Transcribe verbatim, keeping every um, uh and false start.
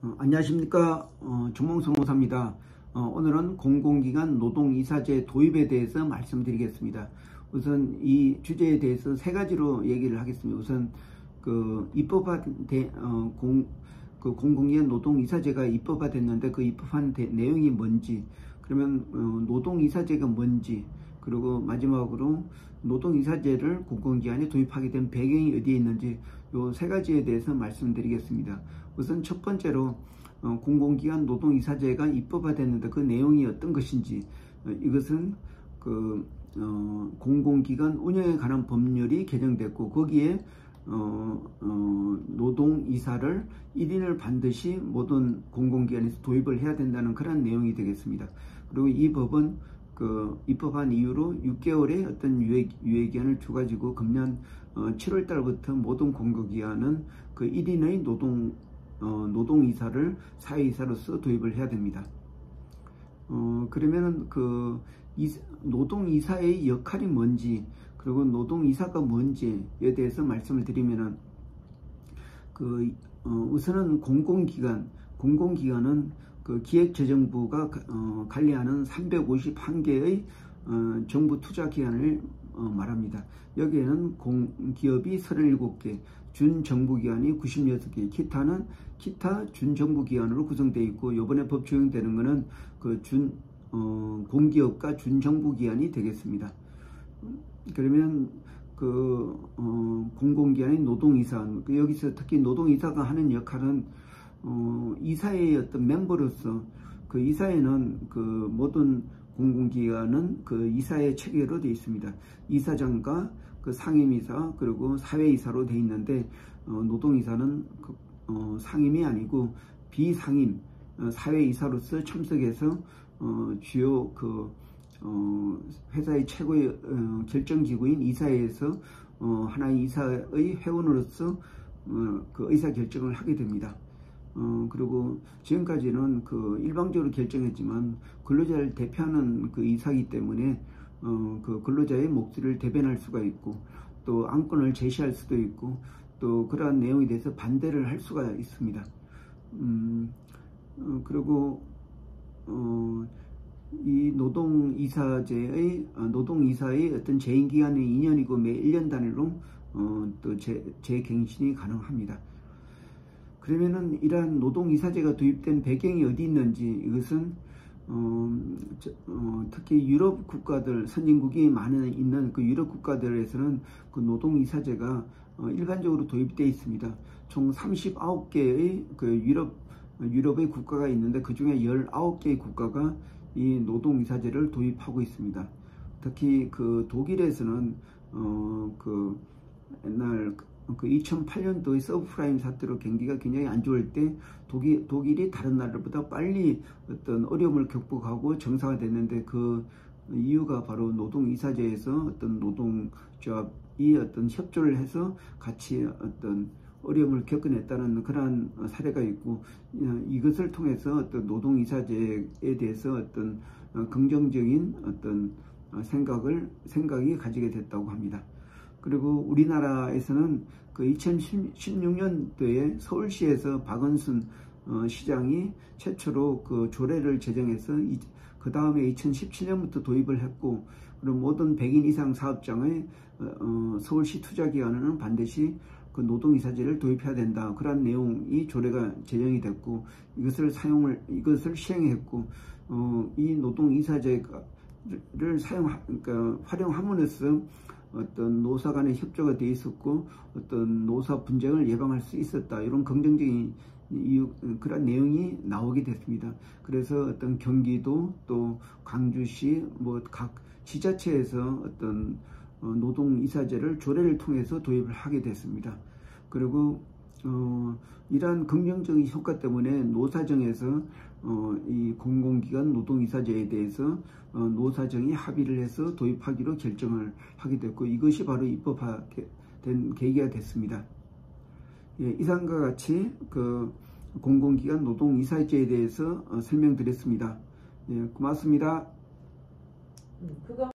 어, 안녕하십니까. 어, 정몽성호사입니다. 어, 오늘은 공공기관 노동이사제 도입에 대해서 말씀드리겠습니다. 우선 이 주제에 대해서 세 가지로 얘기를 하겠습니다. 우선 그 입법한 대, 어, 공, 그 공공기관 노동이사제가 입법화됐는데 그 입법한 대, 내용이 뭔지, 그러면 어, 노동이사제가 뭔지, 그리고 마지막으로 노동이사제를 공공기관에 도입하게 된 배경이 어디에 있는지 요 세 가지에 대해서 말씀드리겠습니다. 우선 첫 번째로 어, 공공기관 노동이사제가 입법화됐는데 그 내용이 어떤 것인지, 어, 이것은 그 어, 공공기관 운영에 관한 법률이 개정됐고 거기에 어, 어, 노동이사를 일 인을 반드시 모든 공공기관에서 도입을 해야 된다는 그런 내용이 되겠습니다. 그리고 이 법은 그 입법한 이후로 육 개월의 어떤 유예, 유예기한을 줘가지고 금년 어, 칠월 달부터 모든 공공기관은 그 일 인의 노동 어, 노동이사를 사회이사로서 도입을 해야 됩니다. 어, 그러면은 그 이, 노동이사의 역할이 뭔지, 그리고 노동이사가 뭔지에 대해서 말씀을 드리면은 그 어, 우선은 공공기관, 공공기관은 그 기획재정부가 어, 관리하는 삼백오십일 개의 어, 정부 투자기관을 어, 말합니다. 여기에는 공기업이 서른일곱 개, 준정부기관이 구십육 개, 기타는 기타 준정부기관으로 구성되어 있고, 이번에 법 적용되는 것은 그 준, 어, 공기업과 준정부기관이 되겠습니다. 그러면 그 어, 공공기관의 노동이사, 여기서 특히 노동이사가 하는 역할은 어, 이사회의 어떤 멤버로서, 그 이사회는 그 모든 공공기관은 그 이사회 체계로 되어 있습니다. 이사장과 그 상임이사 그리고 사회이사로 되어 있는데, 어, 노동이사는 그, 어, 상임이 아니고 비상임 어, 사회이사로서 참석해서 어, 주요 그 어, 회사의 최고의 어, 결정기구인 이사회에서 어, 하나의 이사의 회원으로서 어, 그 의사결정을 하게 됩니다. 어, 그리고 지금까지는 그 일방적으로 결정했지만 근로자를 대표하는 그 이사이기 때문에 어, 그 근로자의 목소리를 대변할 수가 있고, 또 안건을 제시할 수도 있고, 또 그러한 내용에 대해서 반대를 할 수가 있습니다. 음, 어, 그리고 어, 이 노동이사제의 어, 노동이사의 어떤 재임기간이 이 년이고 매 일 년 단위로 어, 또 재, 재갱신이 가능합니다. 그러면은 이러한 노동이사제가 도입된 배경이 어디 있는지, 이것은 어, 저, 어, 특히 유럽 국가들, 선진국이 많은 있는 그 유럽 국가들에서는 그 노동이사제가 어, 일반적으로 도입되어 있습니다. 총 삼십구 개의 그 유럽 유럽의 국가가 있는데 그 중에 십구 개의 국가가 이 노동이사제를 도입하고 있습니다. 특히 그 독일에서는 어, 그 옛날 그 이천팔 년도의 서브프라임 사태로 경기가 굉장히 안 좋을 때 독일, 독일이 다른 나라보다 빨리 어떤 어려움을 극복하고 정상화됐는데, 그 이유가 바로 노동이사제에서 어떤 노동조합이 어떤 협조를 해서 같이 어떤 어려움을 겪어냈다는 그러한 사례가 있고, 이것을 통해서 어떤 노동이사제에 대해서 어떤 긍정적인 어떤 생각을 생각이 가지게 됐다고 합니다. 그리고 우리나라에서는 그 이천십육 년도에 서울시에서 박원순 어, 시장이 최초로 그 조례를 제정해서 그 다음에 이천십칠 년부터 도입을 했고, 그리고 모든 백 인 이상 사업장의 어, 서울시 투자기관은 반드시 그 노동이사제를 도입해야 된다. 그런 내용이 조례가 제정이 됐고, 이것을 사용을 이것을 시행했고, 어, 이 노동이사제를 사용 그러니까 활용함으로써 어떤 노사 간의 협조가 되어 있었고, 어떤 노사 분쟁을 예방할 수 있었다. 이런 긍정적인 이유, 그런 내용이 나오게 됐습니다. 그래서 어떤 경기도 또 광주시 뭐 각 지자체에서 어떤 노동이사제를 조례를 통해서 도입을 하게 됐습니다. 그리고 어, 이러한 긍정적인 효과 때문에 노사정에서 어, 이 공공기관 노동이사제에 대해서 어, 노사정이 합의를 해서 도입하기로 결정을 하게 됐고, 이것이 바로 입법화된 계기가 됐습니다. 예, 이상과 같이 그 공공기관 노동이사제에 대해서 어, 설명드렸습니다. 예, 고맙습니다. 그거